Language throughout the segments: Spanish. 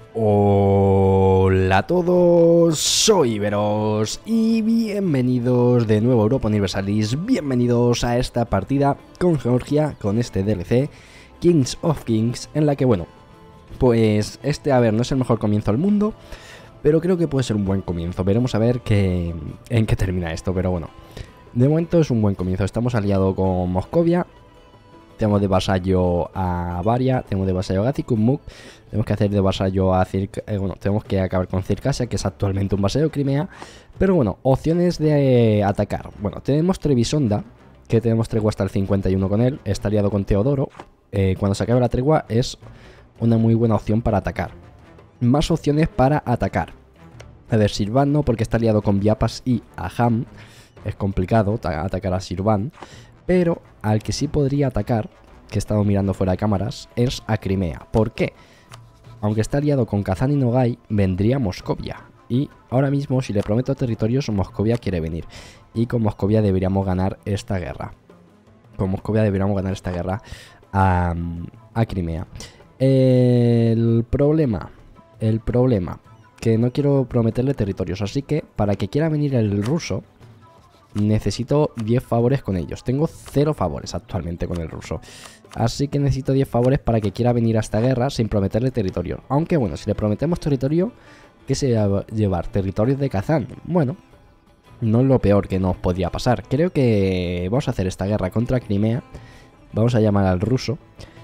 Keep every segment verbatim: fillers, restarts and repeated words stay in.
Hola a todos, soy Iberos y bienvenidos de nuevo a Europa Universalis, bienvenidos a esta partida con Georgia, con este D L C, Kings of Kings, en la que, bueno, pues este, a ver, no es el mejor comienzo del mundo, pero creo que puede ser un buen comienzo. Veremos a ver qué, en qué termina esto, pero bueno, de momento es un buen comienzo. Estamos aliados con Moscovia. Tenemos de vasallo a Varia, tenemos de vasallo a Gazikumuk, tenemos que hacer de vasallo a Circa, eh, bueno, tenemos que acabar con Circasia, que es actualmente un vasallo de Crimea. Pero bueno, opciones de eh, atacar. Bueno, tenemos Trebisonda, que tenemos tregua hasta el cincuenta y uno con él, está aliado con Teodoro. Eh, cuando se acabe la tregua es una muy buena opción para atacar. Más opciones para atacar. A ver, Sirvan no, porque está aliado con Viapas y Aham. Es complicado atacar a Sirvan. Pero al que sí podría atacar, que he estado mirando fuera de cámaras, es a Crimea. ¿Por qué? Aunque está aliado con Kazán y Nogai, vendría Moscovia. Y ahora mismo, si le prometo territorios, Moscovia quiere venir. Y con Moscovia deberíamos ganar esta guerra. Con Moscovia deberíamos ganar esta guerra a, a Crimea. El problema, el problema, que no quiero prometerle territorios. Así que, para que quiera venir el ruso, necesito diez favores con ellos. Tengo cero favores actualmente con el ruso. Así que necesito diez favores para que quiera venir a esta guerra sin prometerle territorio. Aunque bueno, si le prometemos territorio, ¿qué se va a llevar? Territorios de Kazán. Bueno, no es lo peor que nos podía pasar. Creo que vamos a hacer esta guerra contra Crimea. Vamos a llamar al ruso.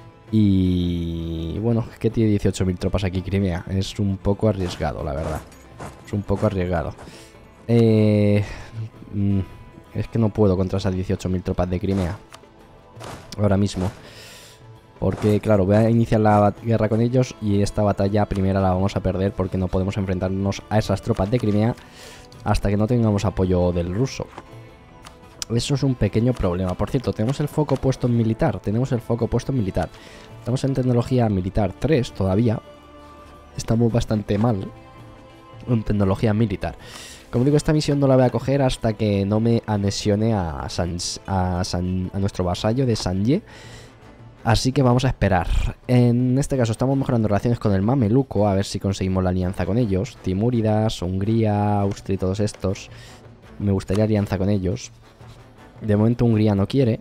Y bueno, es que tiene dieciocho mil tropas aquí Crimea. Es un poco arriesgado, la verdad. Es un poco arriesgado. Eh... Es que no puedo contra esas dieciocho mil tropas de Crimea ahora mismo. Porque, claro, voy a iniciar la guerra con ellos y esta batalla primera la vamos a perder porque no podemos enfrentarnos a esas tropas de Crimea hasta que no tengamos apoyo del ruso. Eso es un pequeño problema. Por cierto, tenemos el foco puesto en militar. Tenemos el foco puesto en militar. Estamos en tecnología militar tres todavía. Estamos bastante mal en tecnología militar. Como digo, esta misión no la voy a coger hasta que no me anexione a, San, a, San, a nuestro vasallo de Sanje. Así que vamos a esperar. En este caso estamos mejorando relaciones con el Mameluco, a ver si conseguimos la alianza con ellos. Timúridas, Hungría, Austria y todos estos. Me gustaría alianza con ellos. De momento Hungría no quiere.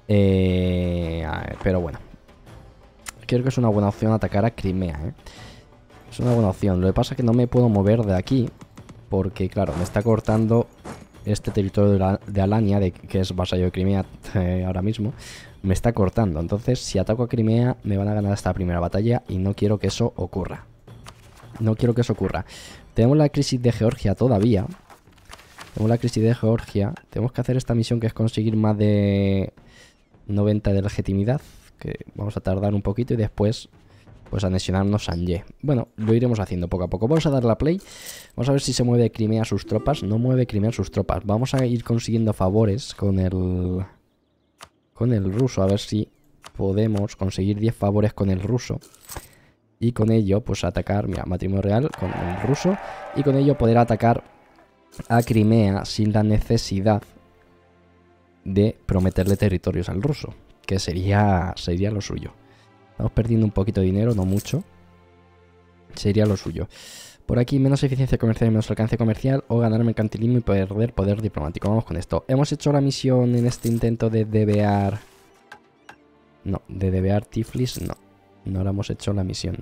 Eh, pero bueno. Creo que es una buena opción atacar a Crimea. ¿eh? Es una buena opción. Lo que pasa es que no me puedo mover de aquí. Porque, claro, me está cortando este territorio de, la, de Alania, de, que es vasallo de Crimea eh, ahora mismo. Me está cortando. Entonces, si ataco a Crimea, me van a ganar esta primera batalla y no quiero que eso ocurra. No quiero que eso ocurra. Tenemos la crisis de Georgia todavía. Tenemos la crisis de Georgia. Tenemos que hacer esta misión que es conseguir más de noventa de legitimidad. Que vamos a tardar un poquito y después... pues anexionarnos Sanje. Bueno, lo iremos haciendo poco a poco. Vamos a dar la play. Vamos a ver si se mueve Crimea sus tropas. No mueve Crimea sus tropas. Vamos a ir consiguiendo favores con el... Con el ruso. A ver si podemos conseguir diez favores con el ruso. Y con ello, pues atacar... Mira, matrimonio real con el ruso. Y con ello poder atacar a Crimea sin la necesidad de prometerle territorios al ruso. Que sería, sería lo suyo. Estamos perdiendo un poquito de dinero, no mucho. Sería lo suyo. Por aquí, menos eficiencia comercial y menos alcance comercial. O ganar mercantilismo y perder poder diplomático. Vamos con esto. Hemos hecho la misión en este intento de debear... No, de debear Tiflis, no. No la hemos hecho la misión.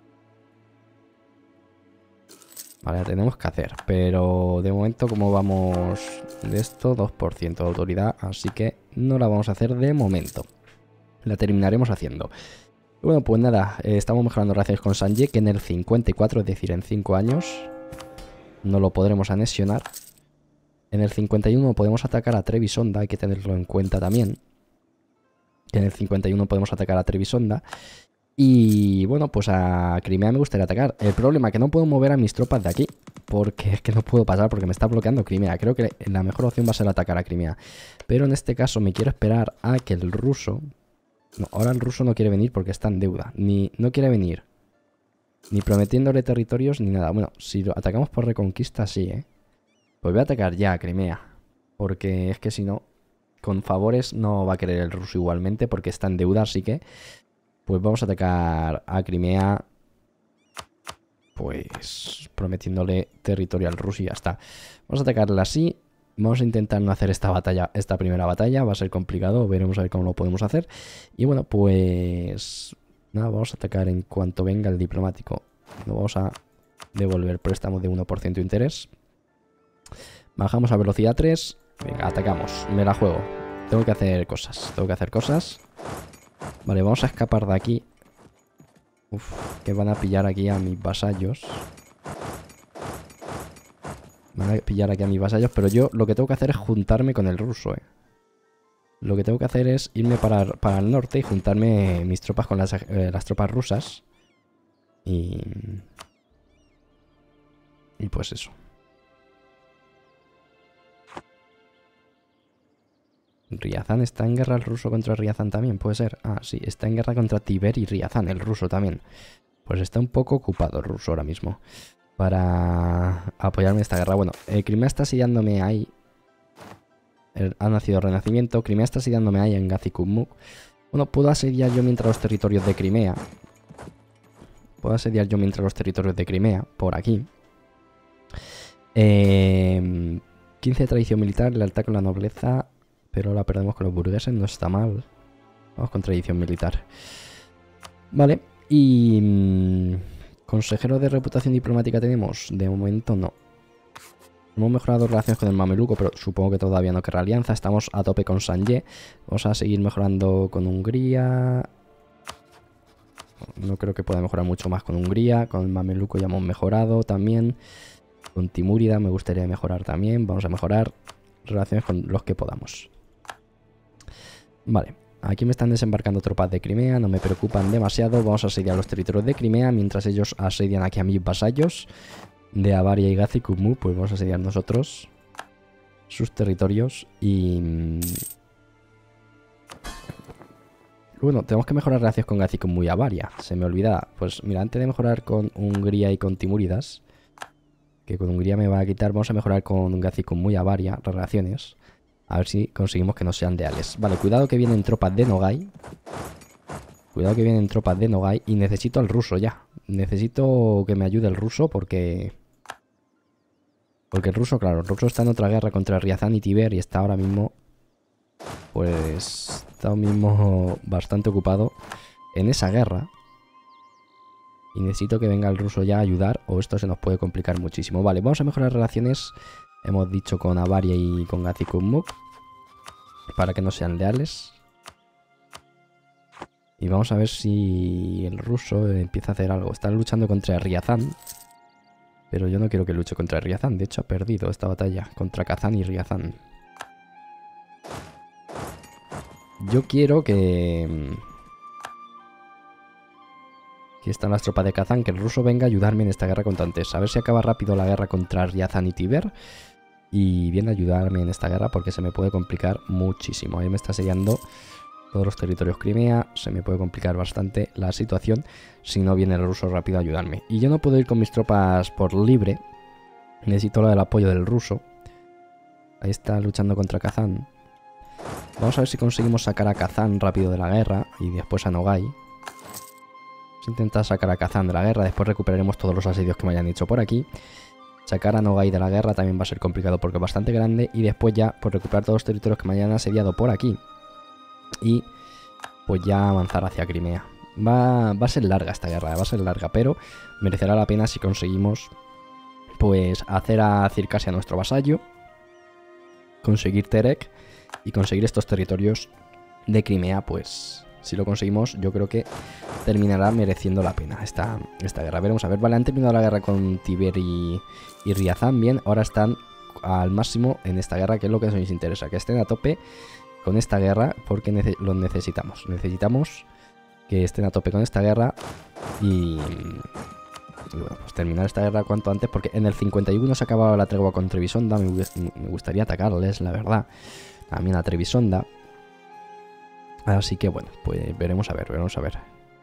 Vale, la tenemos que hacer. Pero de momento, como vamos de esto, dos por ciento de autoridad. Así que no la vamos a hacer de momento. La terminaremos haciendo. Bueno, pues nada, eh, estamos mejorando relaciones con Sanje, que en el cincuenta y cuatro, es decir, en cinco años, no lo podremos anexionar. En el cincuenta y uno podemos atacar a Trebisonda, hay que tenerlo en cuenta también. Que en el cincuenta y uno podemos atacar a Trebisonda. Y bueno, pues a Crimea me gustaría atacar. El problema es que no puedo mover a mis tropas de aquí, porque es que no puedo pasar, porque me está bloqueando Crimea. Creo que la mejor opción va a ser atacar a Crimea. Pero en este caso me quiero esperar a que el ruso... No, ahora el ruso no quiere venir porque está en deuda. Ni no quiere venir. Ni prometiéndole territorios ni nada. Bueno, si lo atacamos por reconquista, sí, ¿eh? Pues voy a atacar ya a Crimea. Porque es que si no, con favores no va a querer el ruso igualmente porque está en deuda, así que... Pues vamos a atacar a Crimea pues prometiéndole territorio al ruso y ya está. Vamos a atacarle así. Vamos a intentar no hacer esta batalla, esta primera batalla. Va a ser complicado, veremos a ver cómo lo podemos hacer. Y bueno, pues nada, vamos a atacar en cuanto venga el diplomático. Nos vamos a devolver préstamo de uno por ciento de interés. Bajamos a velocidad tres. Venga, atacamos. Me la juego. Tengo que hacer cosas. Tengo que hacer cosas. Vale, vamos a escapar de aquí. Uf, que van a pillar aquí a mis vasallos. Van a pillar aquí a mis vasallos, pero yo lo que tengo que hacer es juntarme con el ruso, eh. Lo que tengo que hacer es irme para, para el norte y juntarme mis tropas con las, eh, las tropas rusas. Y... Y pues eso. Riazán está en guerra el ruso contra Riazán también, puede ser. Ah, sí, está en guerra contra Tiber y Riazán, el ruso también. Pues está un poco ocupado el ruso ahora mismo para apoyarme en esta guerra. Bueno, eh, Crimea está asediándome ahí. El, ha nacido el Renacimiento. Crimea está asediándome ahí en Gazikumuk. Bueno, puedo asediar yo mientras los territorios de Crimea. Puedo asediar yo mientras los territorios de Crimea, por aquí. Eh, quince de tradición militar, lealtad con la nobleza, pero la perdemos con los burgueses, no está mal. Vamos con tradición militar. Vale, y... Mmm, ¿consejero de reputación diplomática tenemos? De momento no. Hemos mejorado relaciones con el mameluco, pero supongo que todavía no querrá alianza. Estamos a tope con Sanje. Vamos a seguir mejorando con Hungría. No creo que pueda mejorar mucho más con Hungría. Con el mameluco ya hemos mejorado también. Con Timúrida me gustaría mejorar también. Vamos a mejorar relaciones con los que podamos. Vale. Aquí me están desembarcando tropas de Crimea, no me preocupan demasiado. Vamos a asediar los territorios de Crimea mientras ellos asedian aquí a mis vasallos de Avaria y Gazikumuk. Pues vamos a asediar nosotros sus territorios y... Bueno, tenemos que mejorar relaciones con Gazikumuk y Avaria. Se me olvida. Pues mira, antes de mejorar con Hungría y con Timúridas, que con Hungría me va a quitar, vamos a mejorar con Gazikumuk y Avaria las relaciones. A ver si conseguimos que no sean leales. Vale, cuidado que vienen tropas de Nogai. Cuidado que vienen tropas de Nogai. Y necesito al ruso ya. Necesito que me ayude el ruso porque... Porque el ruso, claro, el ruso está en otra guerra contra Riazán y Tiber. Y está ahora mismo... Pues... Está ahora mismo bastante ocupado en esa guerra. Y necesito que venga el ruso ya a ayudar. O esto se nos puede complicar muchísimo. Vale, vamos a mejorar relaciones... Hemos dicho con Avaria y con Gazikumuk para que no sean leales. Y vamos a ver si el ruso empieza a hacer algo. Están luchando contra Riazán. Pero yo no quiero que luche contra Riazán. De hecho ha perdido esta batalla contra Kazán y Riazán. Yo quiero que... Aquí están las tropas de Kazán. Que el ruso venga a ayudarme en esta guerra contra antes. A ver si acaba rápido la guerra contra Riazán y Tiber. Y viene a ayudarme en esta guerra porque se me puede complicar muchísimo. Ahí me está sellando todos los territorios Crimea. Se me puede complicar bastante la situación si no viene el ruso rápido a ayudarme. Y yo no puedo ir con mis tropas por libre. Necesito lo del apoyo del ruso. Ahí está luchando contra Kazán. Vamos a ver si conseguimos sacar a Kazán rápido de la guerra y después a Nogai. Vamos a intentar sacar a Kazán de la guerra. Después recuperaremos todos los asedios que me hayan hecho por aquí. Sacar a Nogai de la guerra también va a ser complicado porque es bastante grande. Y después ya, pues recuperar todos los territorios que me hayan asediado por aquí. Y pues ya avanzar hacia Crimea. Va, va a ser larga esta guerra, va a ser larga, pero merecerá la pena si conseguimos pues hacer a Circasia nuestro vasallo. Conseguir Terek y conseguir estos territorios de Crimea, pues... Si lo conseguimos, yo creo que terminará mereciendo la pena esta, esta guerra. Veremos a ver, vale, han terminado la guerra con Tiber y, y Riazán. Bien, ahora están al máximo en esta guerra, que es lo que nos interesa. Que estén a tope con esta guerra porque nece lo necesitamos. Necesitamos que estén a tope con esta guerra y... Y bueno, pues terminar esta guerra cuanto antes porque en el cincuenta y uno se acababa la tregua con Trebisonda. Me, me gustaría atacarles, la verdad. También a Trebisonda. Así que bueno, pues veremos a ver, veremos a ver.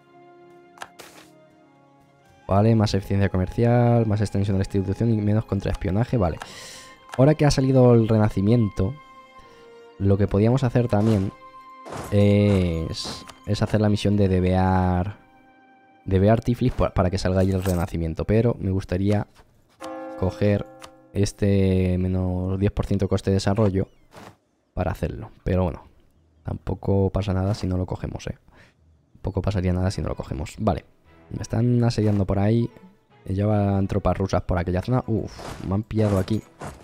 Vale, más eficiencia comercial, más extensión de la institución y menos contraespionaje, vale. Ahora que ha salido el Renacimiento, lo que podíamos hacer también es, es hacer la misión de debear de Bear Tiflis para que salga ahí el renacimiento. Pero me gustaría coger este menos diez por ciento coste de desarrollo para hacerlo. Pero bueno, tampoco pasa nada si no lo cogemos, eh. Tampoco pasaría nada si no lo cogemos. Vale, me están asediando por ahí. Llevan tropas rusas por aquella zona. Uf, me han pillado aquí.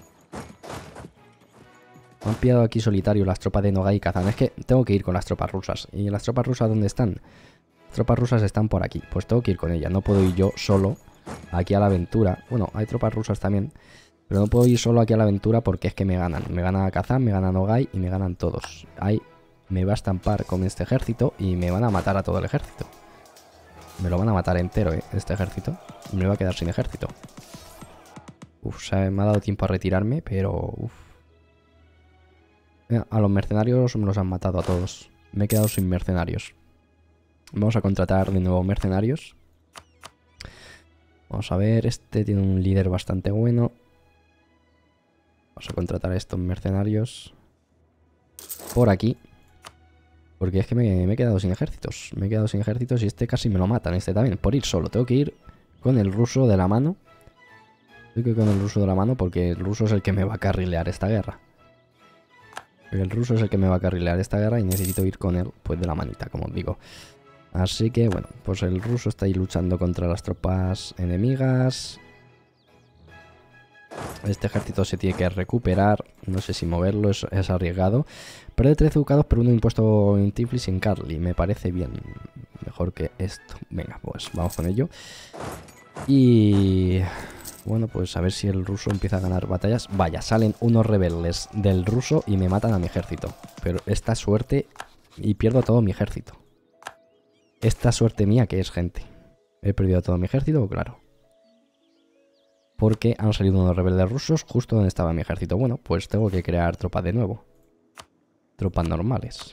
Me han pillado aquí solitario las tropas de Nogai y Kazan. Es que tengo que ir con las tropas rusas. ¿Y las tropas rusas dónde están? Las tropas rusas están por aquí. Pues tengo que ir con ellas. No puedo ir yo solo aquí a la aventura. Bueno, hay tropas rusas también. Pero no puedo ir solo aquí a la aventura porque es que me ganan. Me gana Kazan, me gana Nogai y me ganan todos. Ahí me va a estampar con este ejército y me van a matar a todo el ejército. Me lo van a matar entero, ¿eh? Este ejército. Y me va a quedar sin ejército. Uf, o sea, me ha dado tiempo a retirarme, pero... Uf. A los mercenarios me los han matado a todos. Me he quedado sin mercenarios. Vamos a contratar de nuevo mercenarios. Vamos a ver, este tiene un líder bastante bueno. Vamos a contratar a estos mercenarios por aquí. Porque es que me, me he quedado sin ejércitos. Me he quedado sin ejércitos y este casi me lo matan. Este también, por ir solo. Tengo que ir con el ruso de la mano. Tengo que ir con el ruso de la mano porque el ruso es el que me va a carrilear esta guerra. El ruso es el que me va a carrilear esta guerra y necesito ir con él, pues de la manita, como os digo. Así que, bueno, pues el ruso está ahí luchando contra las tropas enemigas. Este ejército se tiene que recuperar. No sé si moverlo, es, es arriesgado. Perder trece ducados, pero un impuesto en Tiflis y en Karli. Me parece bien. Mejor que esto. Venga, pues vamos con ello. Y... bueno, pues a ver si el ruso empieza a ganar batallas. Vaya, salen unos rebeldes del ruso y me matan a mi ejército. Pero esta suerte... y pierdo todo mi ejército. Esta suerte mía que es, gente. He perdido todo mi ejército, claro. Porque han salido unos rebeldes rusos justo donde estaba mi ejército. Bueno, pues tengo que crear tropas de nuevo. Tropas normales.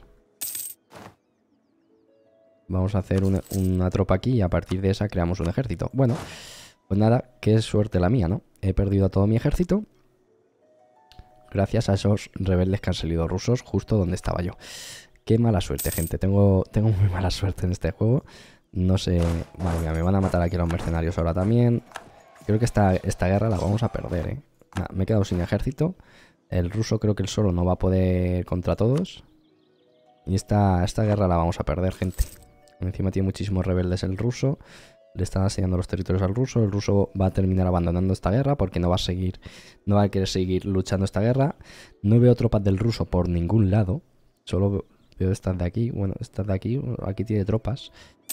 Vamos a hacer una, una tropa aquí y a partir de esa creamos un ejército. Bueno, pues nada, qué suerte la mía, ¿no? He perdido a todo mi ejército gracias a esos rebeldes que han salido rusos justo donde estaba yo. Qué mala suerte, gente. Tengo, tengo muy mala suerte en este juego. No sé... Madre mía, me van a matar aquí los mercenarios ahora también. Creo que esta, esta guerra la vamos a perder, ¿eh? Nah, me he quedado sin ejército. El ruso creo que él solo no va a poder contra todos. Y esta, esta guerra la vamos a perder, gente. Encima tiene muchísimos rebeldes el ruso. Le están asediando los territorios al ruso. El ruso va a terminar abandonando esta guerra porque no va a seguir, no va a querer seguir luchando esta guerra. No veo tropas del ruso por ningún lado. Solo veo estas de aquí. Bueno, estas de aquí. Aquí tiene tropas.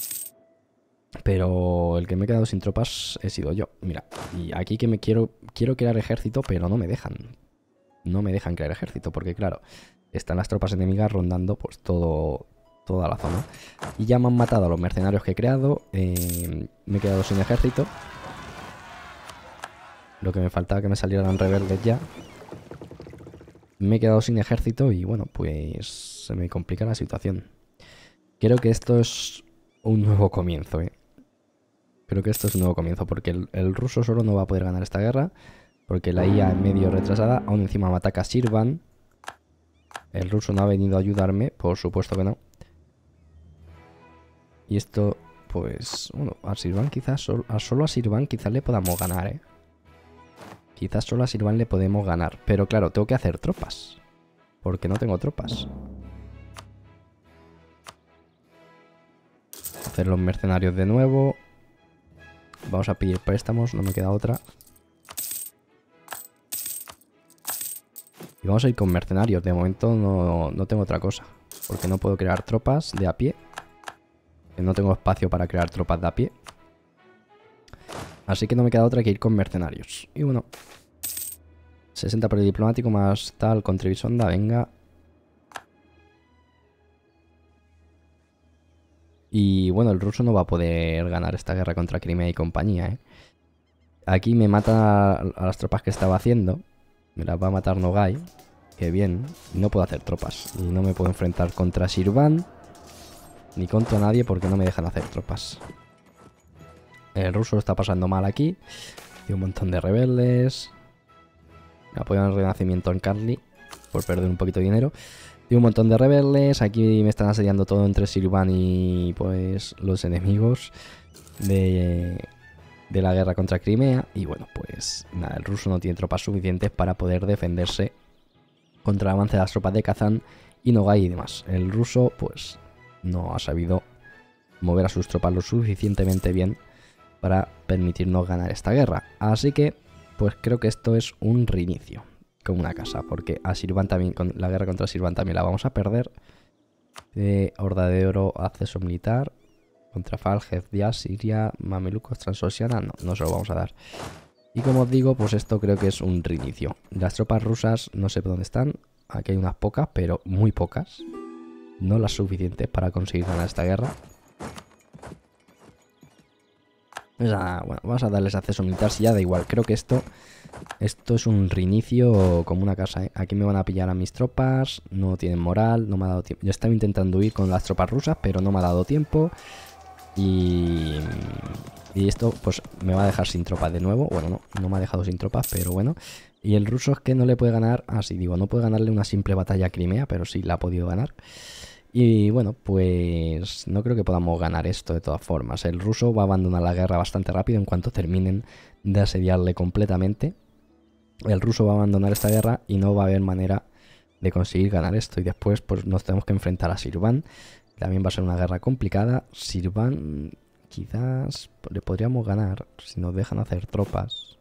Pero el que me he quedado sin tropas he sido yo. Mira, y aquí que me quiero quiero crear ejército, pero no me dejan. No me dejan crear ejército porque, claro, están las tropas enemigas rondando pues todo, toda la zona. Y ya me han matado a los mercenarios que he creado. Eh, me he quedado sin ejército. Lo que me faltaba que me salieran rebeldes ya. Me he quedado sin ejército y bueno, pues se me complica la situación. Creo que esto es un nuevo comienzo, ¿eh? Creo que esto es un nuevo comienzo porque el, el ruso solo no va a poder ganar esta guerra. Porque la I A es medio retrasada. Aún encima me ataca Shirvan. El ruso no ha venido a ayudarme. Por supuesto que no. Y esto, pues... bueno, a Shirvan quizás... Solo a, solo a Shirvan quizás le podamos ganar, ¿eh? Quizás solo a Shirvan le podemos ganar. Pero claro, tengo que hacer tropas. Porque no tengo tropas. Hacer los mercenarios de nuevo. Vamos a pedir préstamos. No me queda otra. Y vamos a ir con mercenarios. De momento no, no tengo otra cosa. Porque no puedo crear tropas de a pie. No tengo espacio para crear tropas de a pie. Así que no me queda otra que ir con mercenarios. Y bueno. sesenta por el diplomático más tal con Trebisonda. Venga. Y bueno, el ruso no va a poder ganar esta guerra contra Crimea y compañía, ¿eh? Aquí me mata a las tropas que estaba haciendo. Me las va a matar Nogai. Que bien. No puedo hacer tropas. Y no me puedo enfrentar contra Shirvan. Ni contra nadie porque no me dejan hacer tropas. El ruso lo está pasando mal aquí. Tiene un montón de rebeldes. Me apoyan el renacimiento en Karli. Por perder un poquito de dinero. Tiene un montón de rebeldes. Aquí me están asediando todo entre Shirvan y pues los enemigos. de, de la guerra contra Crimea. Y bueno, pues nada, el ruso no tiene tropas suficientes para poder defenderse contra el avance de las tropas de Kazán y Nogai y demás. El ruso pues no ha sabido mover a sus tropas lo suficientemente bien para permitirnos ganar esta guerra. Así que pues creo que esto es un reinicio, como una casa, porque a Shirvan también, con la guerra contra Shirvan también la vamos a perder. Eh, Horda de Oro, acceso militar contra Fal, Hezdia, Siria, Mamelucos, Transoxiana, no, no se lo vamos a dar. Y como os digo, pues esto creo que es un reinicio. Las tropas rusas no sé por dónde están, aquí hay unas pocas, pero muy pocas, no las suficientes para conseguir ganar esta guerra. O sea, bueno, vamos a darles acceso militar, si ya da igual. Creo que esto esto es un reinicio como una casa, ¿eh? Aquí me van a pillar a mis tropas, no tienen moral, no me ha dado tiempo. Yo estaba intentando huir con las tropas rusas, pero no me ha dado tiempo. Y, y esto pues me va a dejar sin tropas de nuevo. Bueno, no, no me ha dejado sin tropas, pero bueno. Y el ruso es que no le puede ganar, así digo, no puede ganarle una simple batalla a Crimea, pero sí la ha podido ganar. Y bueno, pues no creo que podamos ganar esto de todas formas. El ruso va a abandonar la guerra bastante rápido en cuanto terminen de asediarle completamente. El ruso va a abandonar esta guerra y no va a haber manera de conseguir ganar esto. Y después pues nos tenemos que enfrentar a Shirvan. También va a ser una guerra complicada. Shirvan quizás le podríamos ganar si nos dejan hacer tropas.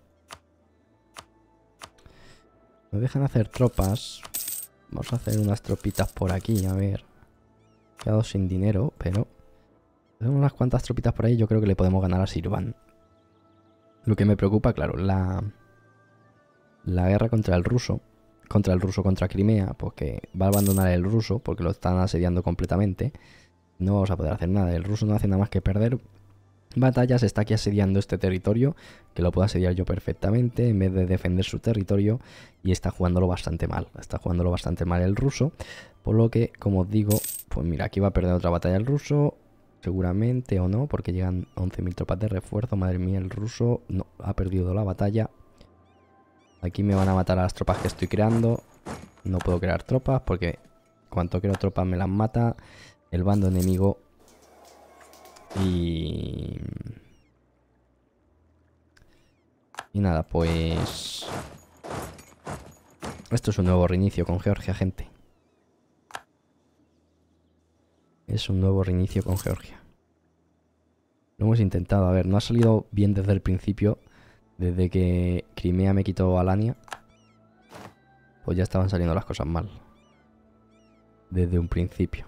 Nos dejan hacer tropas. Vamos a hacer unas tropitas por aquí, a ver. He quedado sin dinero, pero tenemos unas cuantas tropitas por ahí. Yo creo que le podemos ganar a Shirvan. Lo que me preocupa, claro, la, la guerra contra el ruso. Contra el ruso contra Crimea, porque va a abandonar el ruso, porque lo están asediando completamente. No vamos a poder hacer nada. El ruso no hace nada más que perder batallas. Está aquí asediando este territorio, que lo puedo asediar yo perfectamente, en vez de defender su territorio. Y está jugándolo bastante mal. Está jugándolo bastante mal el ruso. Por lo que, como os digo, pues mira, aquí va a perder otra batalla el ruso. Seguramente o no, porque llegan once mil tropas de refuerzo. Madre mía, el ruso no ha perdido la batalla. Aquí me van a matar a las tropas que estoy creando. No puedo crear tropas porque cuanto creo tropas me las mata el bando enemigo. Y... Y nada, pues... Esto es un nuevo reinicio con Georgia, gente. Es un nuevo reinicio con Georgia. Lo hemos intentado. A ver, no ha salido bien desde el principio. Desde que Crimea me quitó Alania, pues ya estaban saliendo las cosas mal. Desde un principio.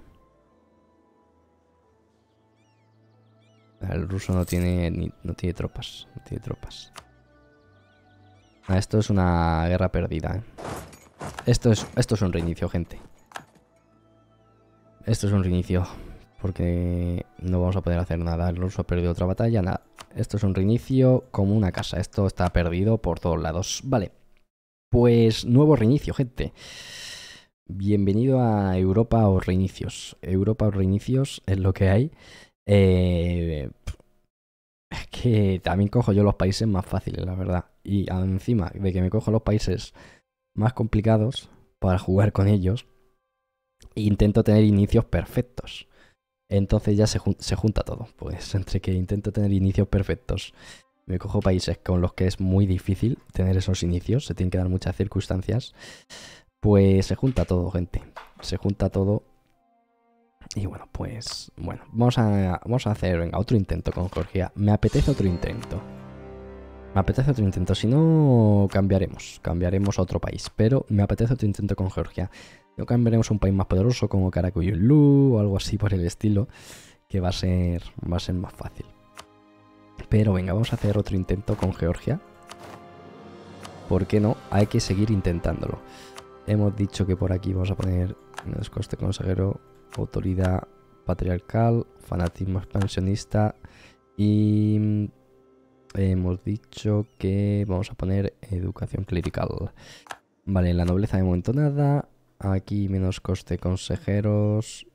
El ruso no tiene ni, no tiene tropas. No tiene tropas. Ah, esto es una guerra perdida, ¿eh? Esto es, esto es un reinicio, gente. Esto es un reinicio. Porque no vamos a poder hacer nada. El ruso ha perdido otra batalla, nada. Esto es un reinicio como una casa. Esto está perdido por todos lados. Vale. Pues nuevo reinicio, gente. Bienvenido a Europa o reinicios. Europa o reinicios es lo que hay. Eh, es que también cojo yo los países más fáciles, la verdad. Y encima de que me cojo los países más complicados para jugar con ellos, intento tener inicios perfectos. Entonces ya se, jun se junta todo. Pues entre que intento tener inicios perfectos, me cojo países con los que es muy difícil tener esos inicios, se tienen que dar muchas circunstancias, pues se junta todo, gente. Se junta todo. Y bueno, pues bueno, vamos a, vamos a hacer, venga, otro intento con Georgia. Me apetece otro intento. Me apetece otro intento. Si no, cambiaremos. Cambiaremos a otro país. Pero me apetece otro intento con Georgia. No cambiaremos a un país más poderoso como Karakuyunlu o algo así por el estilo, que va a ser, va a ser más fácil. Pero venga, vamos a hacer otro intento con Georgia. ¿Por qué no? Hay que seguir intentándolo. Hemos dicho que por aquí vamos a poner menos coste consejero, autoridad patriarcal, fanatismo expansionista y hemos dicho que vamos a poner educación clerical. Vale, en la nobleza de momento nada. Aquí menos coste consejeros.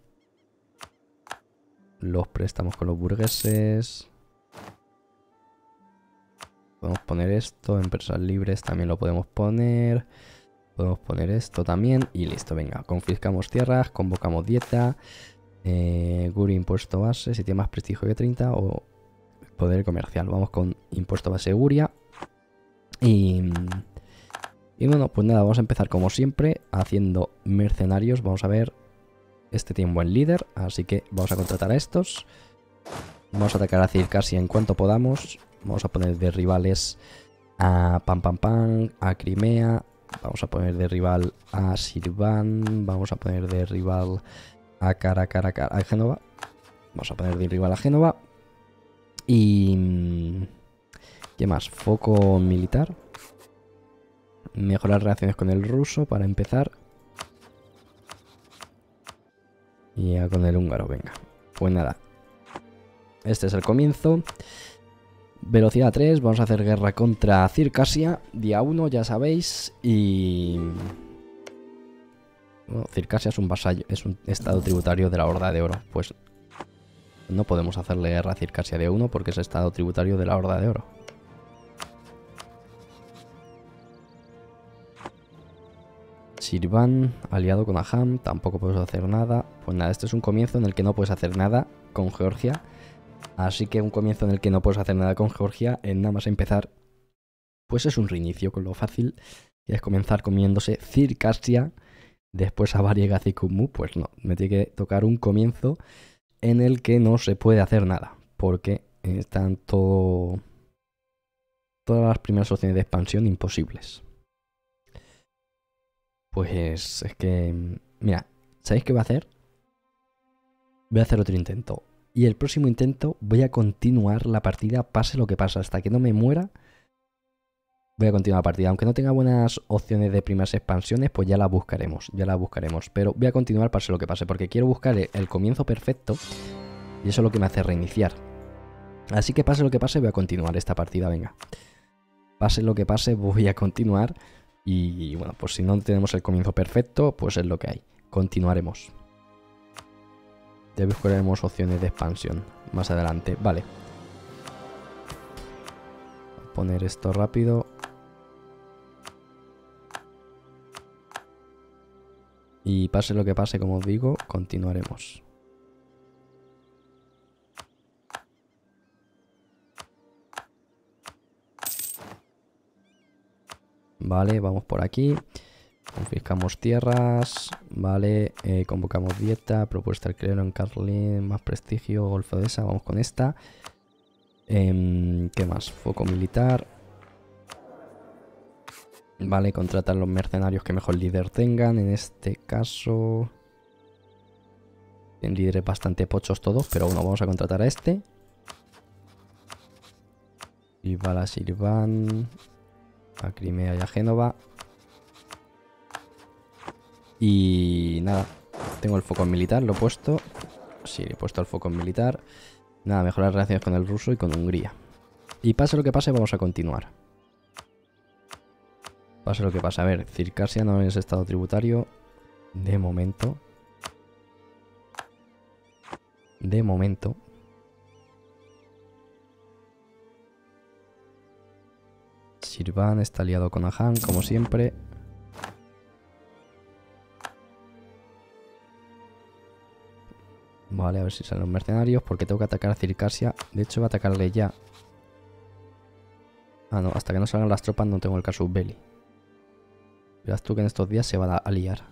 Los préstamos con los burgueses. Podemos poner esto. Empresas libres también lo podemos poner. Podemos poner esto también. Y listo, venga. Confiscamos tierras. Convocamos dieta. Eh, Guri impuesto base. Si tiene más prestigio que treinta. O poder comercial. Vamos con impuesto base Uria. Y, y bueno, pues nada, vamos a empezar como siempre haciendo mercenarios. Vamos a ver, este tiene un buen líder, así que vamos a contratar a estos. Vamos a atacar a Circasia en cuanto podamos. Vamos a poner de rivales a Pam Pam Pam, a Crimea. Vamos a poner de rival a Sirvan. Vamos a poner de rival a Cara Cara Cara a Génova. Vamos a poner de rival a Génova. Y... ¿qué más? Foco militar. Mejorar relaciones con el ruso para empezar. Y ya con el húngaro, venga. Pues nada. Este es el comienzo. Velocidad tres. Vamos a hacer guerra contra Circasia. Día uno, ya sabéis. Y... bueno, Circasia es un vasallo, es un estado tributario de la Horda de Oro. Pues no podemos hacerle guerra a Circasia de uno porque es estado tributario de la Horda de Oro. Sirvan, aliado con Aham, tampoco puedes hacer nada. Pues nada, este es un comienzo en el que no puedes hacer nada con Georgia. Así que un comienzo en el que no puedes hacer nada con Georgia, en nada más empezar, pues es un reinicio, con lo fácil que es comenzar comiéndose Circasia, después a Variega Zikumu. Pues no, me tiene que tocar un comienzo en el que no se puede hacer nada, porque están todo, todas las primeras opciones de expansión imposibles. Pues es que, mira, ¿sabéis qué voy a hacer? Voy a hacer otro intento. Y el próximo intento voy a continuar la partida, pase lo que pase. Hasta que no me muera, voy a continuar la partida. Aunque no tenga buenas opciones de primeras expansiones, pues ya las buscaremos. Ya las buscaremos. Pero voy a continuar pase lo que pase, porque quiero buscar el comienzo perfecto. Y eso es lo que me hace reiniciar. Así que pase lo que pase, voy a continuar esta partida, venga. Pase lo que pase, voy a continuar. Y bueno, pues si no tenemos el comienzo perfecto, pues es lo que hay. Continuaremos. Ya buscaremos opciones de expansión más adelante. Vale. Voy a poner esto rápido. Y pase lo que pase, como os digo, continuaremos. Vale, vamos por aquí. Confiscamos tierras. Vale, eh, convocamos dieta. Propuesta al clero en Carlin. Más prestigio. Golfo de esa. Vamos con esta. Eh, ¿Qué más? Foco militar. Vale, contratar los mercenarios que mejor líder tengan. En este caso... tienen líderes bastante pochos todos. Pero bueno, vamos a contratar a este. Y va la Sirvan. A Crimea y a Génova. Y nada, tengo el foco en militar, lo he puesto. Sí, he puesto el foco en militar. Nada, mejorar relaciones con el ruso y con Hungría. Y pase lo que pase, vamos a continuar. Pase lo que pase. A ver, Circasia no es estado tributario. De momento. De momento. Sirvan está aliado con Aham, como siempre. Vale, a ver si salen los mercenarios, porque tengo que atacar a Circasia. De hecho, voy a atacarle ya. Ah, no, hasta que no salgan las tropas no tengo el casus belli. Verás tú que en estos días se van a liar.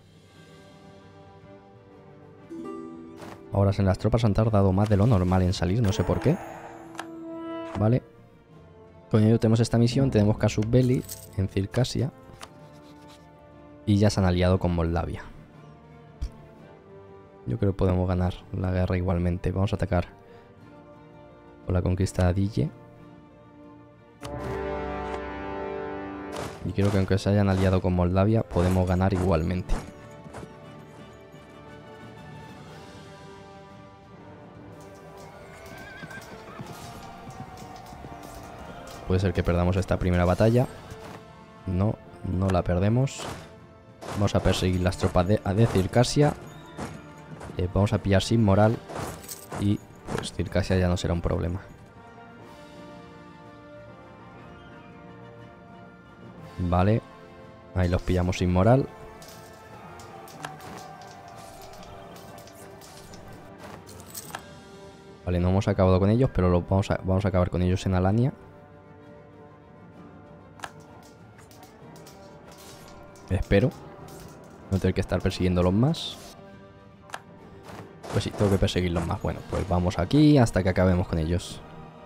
Ahora, en las tropas han tardado más de lo normal en salir, no sé por qué. Vale. Con ello tenemos esta misión, tenemos casus belli en Circasia. Y ya se han aliado con Moldavia. Yo creo que podemos ganar la guerra igualmente. Vamos a atacar por la conquista de Adille. Y creo que aunque se hayan aliado con Moldavia, podemos ganar igualmente. Puede ser que perdamos esta primera batalla. No, no la perdemos. Vamos a perseguir las tropas de, de Circasia. Eh, vamos a pillar sin moral. Y pues Circasia ya no será un problema. Vale. Ahí los pillamos sin moral. Vale, no hemos acabado con ellos, pero lo vamos, a, vamos a acabar con ellos en Alania. Espero no tener que estar persiguiéndolos más. Pues sí, tengo que perseguirlos más. Bueno, pues vamos aquí hasta que acabemos con ellos.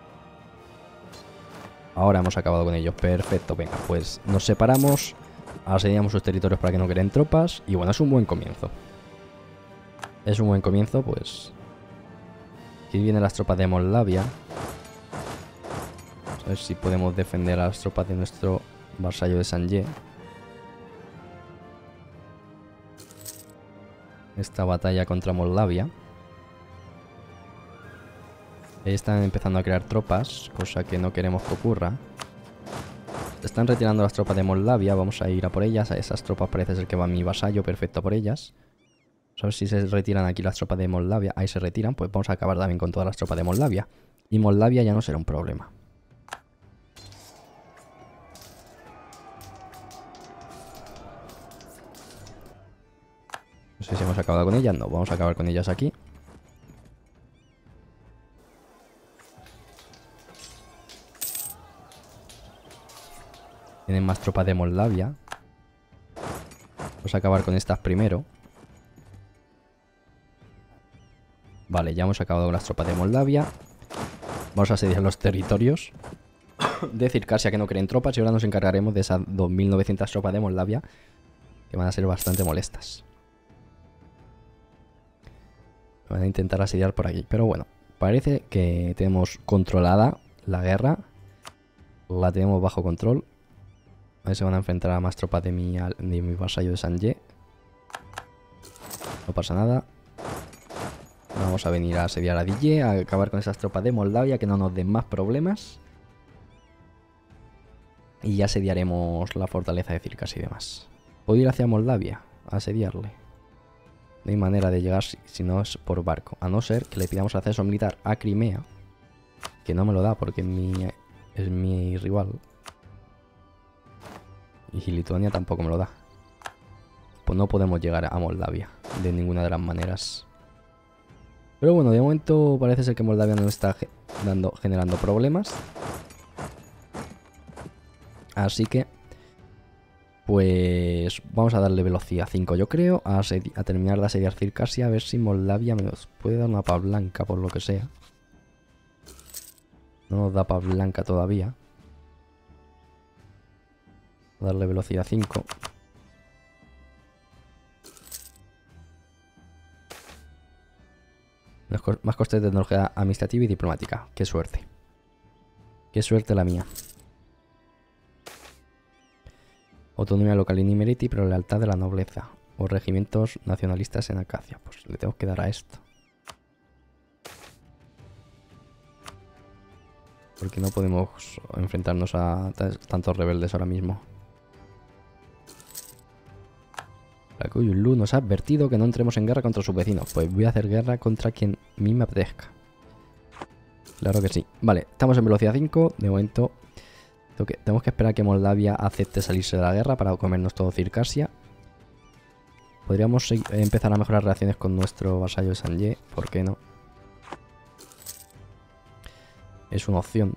Ahora hemos acabado con ellos. Perfecto, venga, pues nos separamos. Asediamos sus territorios para que no queden tropas. Y bueno, es un buen comienzo. Es un buen comienzo, pues... Aquí vienen las tropas de Moldavia. Vamos a ver si podemos defender a las tropas de nuestro vasallo de Sanje. Esta batalla contra Moldavia. Están empezando a crear tropas, cosa que no queremos que ocurra. Están retirando las tropas de Moldavia, vamos a ir a por ellas. A esas tropas parece ser que va mi vasallo, perfecto, por ellas. Vamos a ver si se retiran aquí las tropas de Moldavia. Ahí se retiran, pues vamos a acabar también con todas las tropas de Moldavia. Y Moldavia ya no será un problema. No sé si hemos acabado con ellas. No, vamos a acabar con ellas aquí. Tienen más tropas de Moldavia. Vamos a acabar con estas primero. Vale, ya hemos acabado con las tropas de Moldavia. Vamos a asediar los territorios de Circasia que no creen tropas. Y ahora nos encargaremos de esas dos mil novecientas tropas de Moldavia, que van a ser bastante molestas. Van a intentar asediar por aquí. Pero bueno, parece que tenemos controlada la guerra. La tenemos bajo control. A ver si van a enfrentar a más tropas de mi, de mi vasallo de Sanje. No pasa nada. Vamos a venir a asediar a Dille, a acabar con esas tropas de Moldavia, que no nos den más problemas. Y ya asediaremos la fortaleza de Circas y demás. ¿Puedo ir hacia Moldavia a asediarle? No hay manera de llegar si, si no es por barco. A no ser que le pidamos acceso militar a Crimea, que no me lo da porque es mi, es mi rival. Y Lituania tampoco me lo da. Pues no podemos llegar a Moldavia de ninguna de las maneras. Pero bueno, de momento parece ser que Moldavia no está ge dando, generando problemas. Así que... Pues... Vamos a darle velocidad cinco, yo creo. A, a terminar de asediar Circasia. A ver si Moldavia nos puede dar una paz blanca, por lo que sea. No nos da paz blanca todavía. Darle velocidad cinco. Más costes de tecnología administrativa y diplomática. Qué suerte. Qué suerte la mía. Autonomía local in Imereti, pero lealtad de la nobleza. O regimientos nacionalistas en Acacia. Pues le tengo que dar a esto. Porque no podemos enfrentarnos a tantos rebeldes ahora mismo. La Kuyulu nos ha advertido que no entremos en guerra contra sus vecinos. Pues voy a hacer guerra contra quien a mí me apetezca. Claro que sí. Vale, estamos en velocidad cinco. De momento tengo que, tenemos que esperar a que Moldavia acepte salirse de la guerra para comernos todo Circasia. Podríamos empezar a mejorar relaciones con nuestro vasallo de Sanje. ¿Por qué no? Es una opción.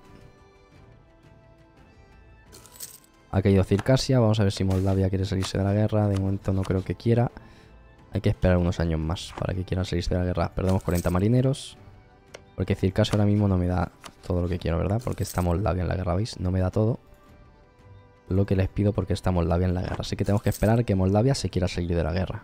Ha caído Circasia, vamos a ver si Moldavia quiere salirse de la guerra. De momento no creo que quiera. Hay que esperar unos años más para que quieran salirse de la guerra. Perdemos cuarenta marineros. Porque Circasia ahora mismo no me da todo lo que quiero, ¿verdad? Porque está Moldavia en la guerra, ¿veis? No me da todo lo que les pido porque está Moldavia en la guerra. Así que tenemos que esperar a que Moldavia se quiera salir de la guerra.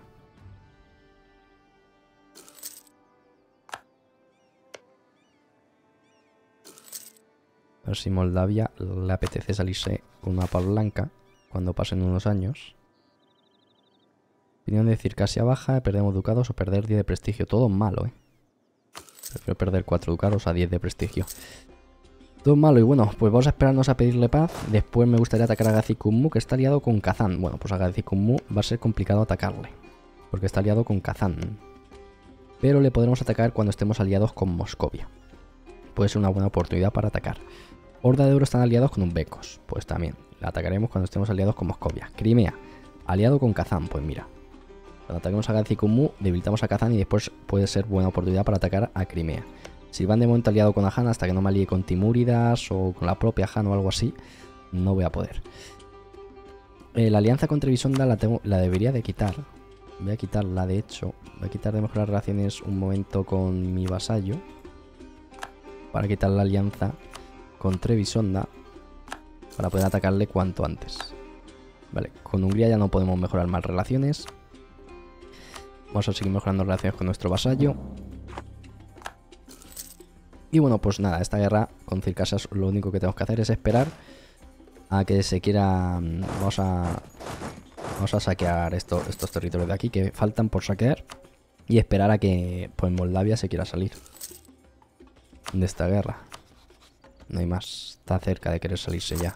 A ver si Moldavia le apetece salirse con una paz blanca cuando pasen unos años. Opinión de Circasia baja, perdemos ducados o perder diez de prestigio. Todo malo, ¿eh? Prefiero perder cuatro ducados a diez de prestigio. Todo malo y bueno, pues vamos a esperarnos a pedirle paz. Después me gustaría atacar a Gazikummu, que está aliado con Kazán. Bueno, pues a Gazikummu va a ser complicado atacarle, porque está aliado con Kazán. Pero le podremos atacar cuando estemos aliados con Moscovia. Puede ser una buena oportunidad para atacar. Horda de Oro están aliados con Uzbekos. Pues también, la atacaremos cuando estemos aliados con Moscovia. Crimea, aliado con Kazán. Pues mira, cuando ataquemos a Gazikummu, debilitamos a Kazán y después puede ser buena oportunidad para atacar a Crimea. Si van de momento aliado con Han, hasta que no me alíe con Timúridas o con la propia Han o algo así, no voy a poder. Eh, la alianza con Trebisonda la, tengo, la debería de quitar. Voy a quitarla, de hecho. Voy a quitar de mejorar relaciones un momento con mi vasallo. Para quitar la alianza con Trebisonda. Para poder atacarle cuanto antes. Vale, con Hungría ya no podemos mejorar más relaciones. Vamos a seguir mejorando relaciones con nuestro vasallo. Y bueno, pues nada, esta guerra con Circasas lo único que tenemos que hacer es esperar a que se quiera... Vamos a... Vamos a saquear esto, estos territorios de aquí que faltan por saquear. Y esperar a que pues Moldavia se quiera salir de esta guerra. No hay más. Está cerca de querer salirse ya.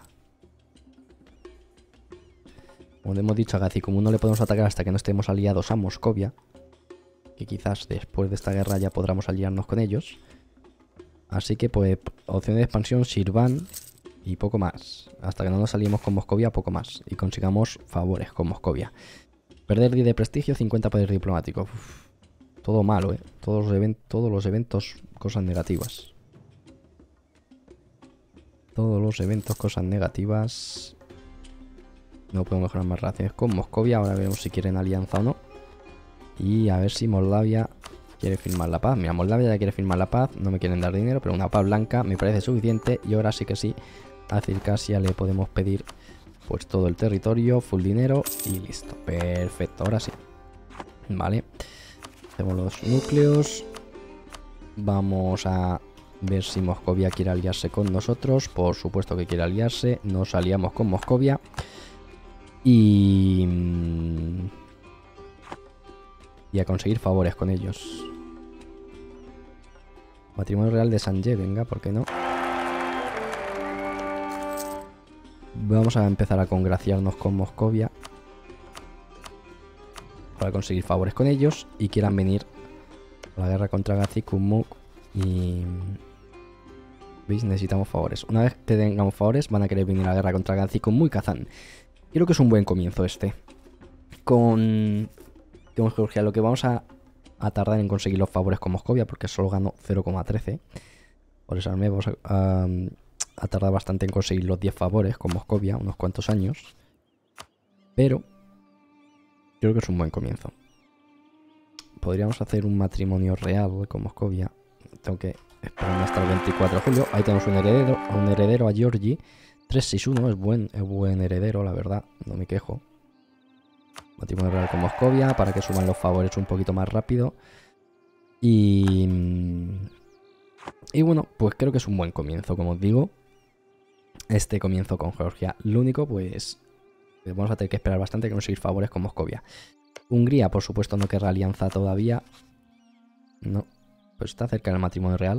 Como hemos dicho, a Gazikumu no le podemos atacar hasta que no estemos aliados a Moscovia. Que quizás después de esta guerra ya podamos aliarnos con ellos. Así que pues opción de expansión, Shirvan y poco más. Hasta que no nos salimos con Moscovia, poco más. Y consigamos favores con Moscovia. Perder diez de prestigio, cincuenta poder diplomático. Uf, todo malo, ¿eh? Todos los, todos los eventos, cosas negativas. Todos los eventos, cosas negativas. No puedo mejorar más relaciones con Moscovia. Ahora veremos si quieren alianza o no. Y a ver si Moldavia quiere firmar la paz. Mira, Moldavia ya quiere firmar la paz. No me quieren dar dinero, pero una paz blanca me parece suficiente. Y ahora sí que sí, a Circasia le podemos pedir pues todo el territorio, full dinero y listo. Perfecto, ahora sí. Vale. Hacemos los núcleos. Vamos a ver si Moscovia quiere aliarse con nosotros. Por supuesto que quiere aliarse. Nos aliamos con Moscovia. Y... Y a conseguir favores con ellos. Matrimonio real de Sanjay, venga, ¿por qué no? Vamos a empezar a congraciarnos con Moscovia. Para conseguir favores con ellos. Y quieran venir a la guerra contra Gazikumu. Y... ¿Veis? Necesitamos favores. Una vez que tengamos favores, van a querer venir a la guerra contra Gazikumu y Kazán. Creo que es un buen comienzo este. Con... Con Georgia lo que vamos a, a tardar en conseguir los favores con Moscovia, porque solo gano cero coma trece. Por eso me vamos a, a, a tardar bastante en conseguir los diez favores con Moscovia, unos cuantos años. Pero creo que es un buen comienzo. Podríamos hacer un matrimonio real con Moscovia. Tengo que esperarme hasta el veinticuatro de julio. Ahí tenemos un heredero, un heredero a Georgi. trescientos sesenta y uno es buen, es buen heredero, la verdad. No me quejo. Matrimonio real con Moscovia para que suban los favores un poquito más rápido. Y... Y bueno, pues creo que es un buen comienzo, como os digo. Este comienzo con Georgia. Lo único, pues... Vamos a tener que esperar bastante que conseguir favores con Moscovia. Hungría, por supuesto, no querrá alianza todavía. No. Pues está cerca del matrimonio real.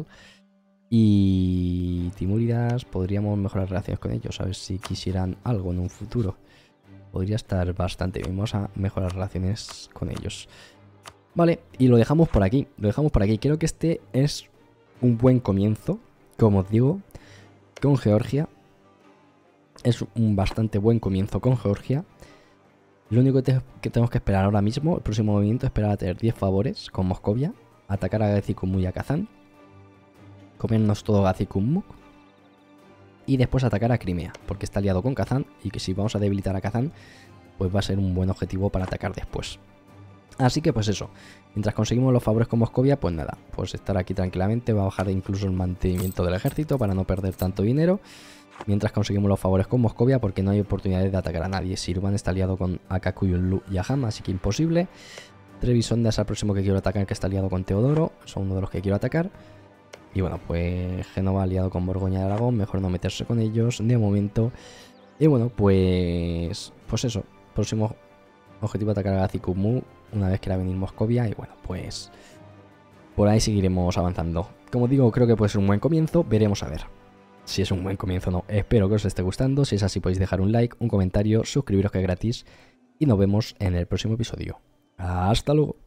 Y... Timúridas, podríamos mejorar relaciones con ellos. A ver si quisieran algo en un futuro. Podría estar bastante bien. Vamos a mejorar relaciones con ellos. Vale, y lo dejamos por aquí. Lo dejamos por aquí. Creo que este es un buen comienzo, como os digo, con Georgia. Es un bastante buen comienzo con Georgia. Lo único que, te que tenemos que esperar ahora mismo, el próximo movimiento, es esperar a tener diez favores con Moscovia. Atacar a Gazikumu y a Kazán. Comernos todo Gazikumu. Y después atacar a Crimea, porque está aliado con Kazán. Y que si vamos a debilitar a Kazán, pues va a ser un buen objetivo para atacar después. Así que pues eso. Mientras conseguimos los favores con Moscovia, pues nada. Pues estar aquí tranquilamente. Va a bajar incluso el mantenimiento del ejército para no perder tanto dinero. Mientras conseguimos los favores con Moscovia, porque no hay oportunidades de atacar a nadie. Shirvan está aliado con Akakuyunlu y Aham, así que imposible. Trebisonda es el próximo que quiero atacar, que está aliado con Teodoro. Son uno de los que quiero atacar. Y bueno, pues Génova aliado con Borgoña de Aragón, mejor no meterse con ellos de momento. Y bueno, pues pues eso, próximo objetivo atacar a Gazikumu una vez quiera venir Moscovia. Y bueno, pues por ahí seguiremos avanzando. Como digo, creo que puede ser un buen comienzo, veremos a ver si es un buen comienzo o no. Espero que os esté gustando, si es así podéis dejar un like, un comentario, suscribiros que es gratis. Y nos vemos en el próximo episodio. Hasta luego.